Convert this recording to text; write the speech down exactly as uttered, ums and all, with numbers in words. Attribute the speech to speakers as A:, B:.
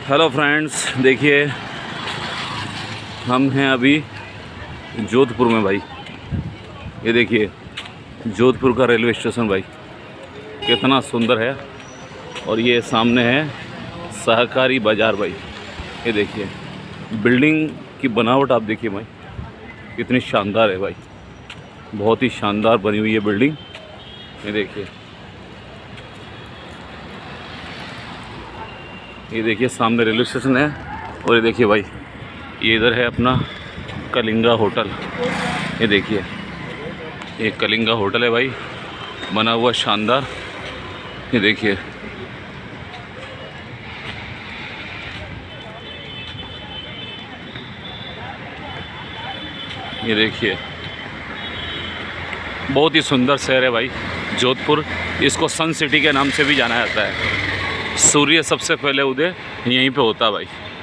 A: Hello friends, देखिए हम हैं अभी जोधपुर में भाई। ये देखिए जोधपुर का रेलवे स्टेशन भाई, कितना सुंदर है। और ये सामने है सहकारी बाज़ार भाई। ये देखिए बिल्डिंग की बनावट आप देखिए भाई, कितनी शानदार है भाई, बहुत ही शानदार बनी हुई है बिल्डिंग। ये देखिए ये देखिए सामने रेलवे स्टेशन है। और ये देखिए भाई, ये इधर है अपना कलिंगा होटल। ये देखिए ये कलिंगा होटल है भाई, बना हुआ शानदार। ये देखिए ये देखिए बहुत ही सुंदर शहर है भाई जोधपुर। इसको सन सिटी के नाम से भी जाना जाता है। सूर्य सबसे पहले उदय यहीं पे होता है भाई।